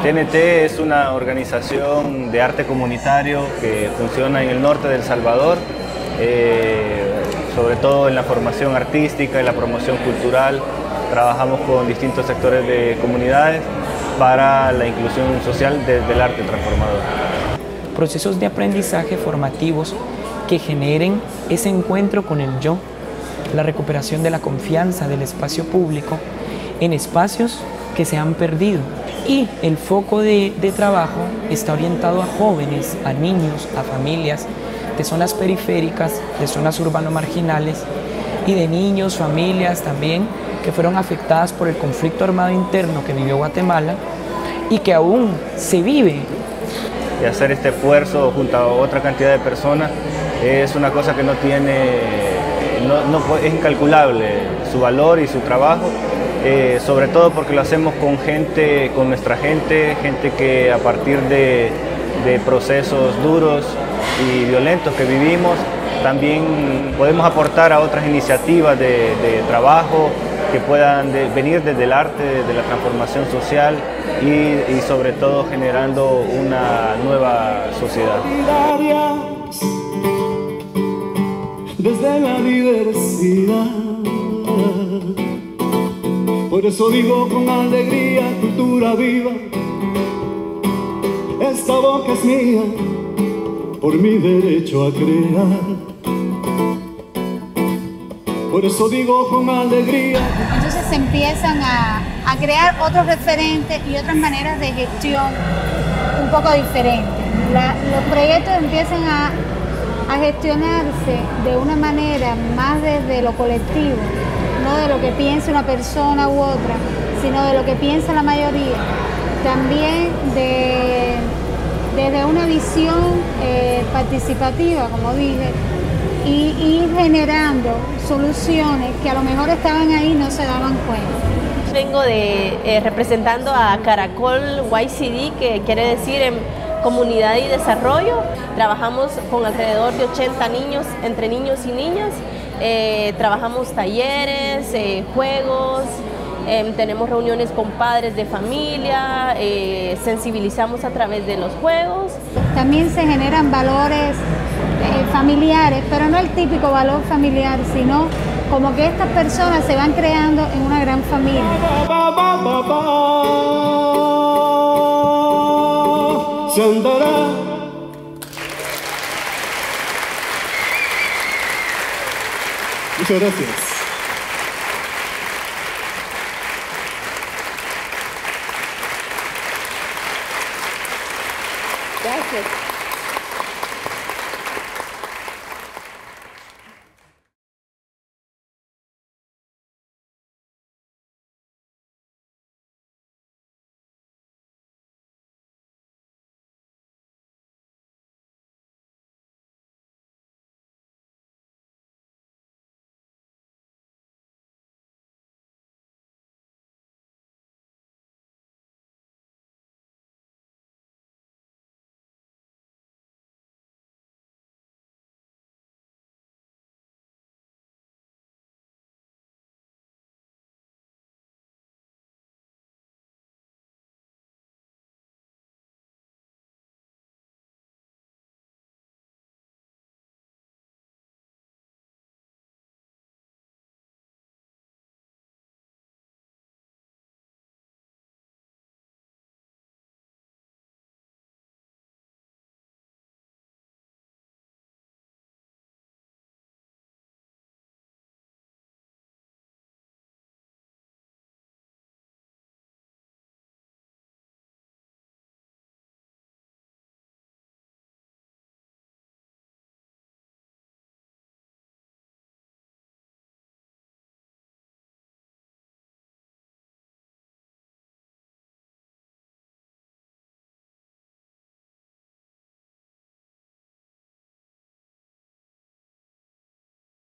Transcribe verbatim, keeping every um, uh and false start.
T N T es una organización de arte comunitario que funciona en el norte de El Salvador, eh, sobre todo en la formación artística y la promoción cultural. Trabajamos con distintos sectores de comunidades para la inclusión social desde el arte transformador. Procesos de aprendizaje formativos que generen ese encuentro con el yo, la recuperación de la confianza del espacio público en espacios que se han perdido. Y el foco de, de trabajo está orientado a jóvenes, a niños, a familias de zonas periféricas, de zonas urbano-marginales y de niños, familias también que fueron afectadas por el conflicto armado interno que vivió Guatemala y que aún se vive. Y hacer este esfuerzo junto a otra cantidad de personas es una cosa que no tiene, no, no, es incalculable su valor y su trabajo. Eh, sobre todo porque lo hacemos con gente, con nuestra gente, gente que a partir de, de procesos duros y violentos que vivimos, también podemos aportar a otras iniciativas de, de trabajo que puedan de, venir desde el arte, desde la transformación social y, y sobre todo generando una nueva sociedad. Desde la diversidad. Por eso digo con alegría, cultura viva, esta boca es mía, por mi derecho a crear. Por eso digo con alegría. Entonces se empiezan a, a crear otros referentes y otras maneras de gestión un poco diferentes. La, los proyectos empiezan a, a gestionarse de una manera más desde lo colectivo, no de lo que piensa una persona u otra, sino de lo que piensa la mayoría. También de, desde una visión eh, participativa, como dije, y ir generando soluciones que a lo mejor estaban ahí y no se daban cuenta. Vengo de, eh, representando a Caracol Y C D, que quiere decir en Comunidad y Desarrollo. Trabajamos con alrededor de ochenta niños, entre niños y niñas. Eh, trabajamos talleres, eh, juegos, eh, tenemos reuniones con padres de familia, eh, sensibilizamos a través de los juegos. También se generan valores eh, familiares, pero no el típico valor familiar, sino como que estas personas se van creando en una gran familia. Se andará. Muchas gracias. Gracias.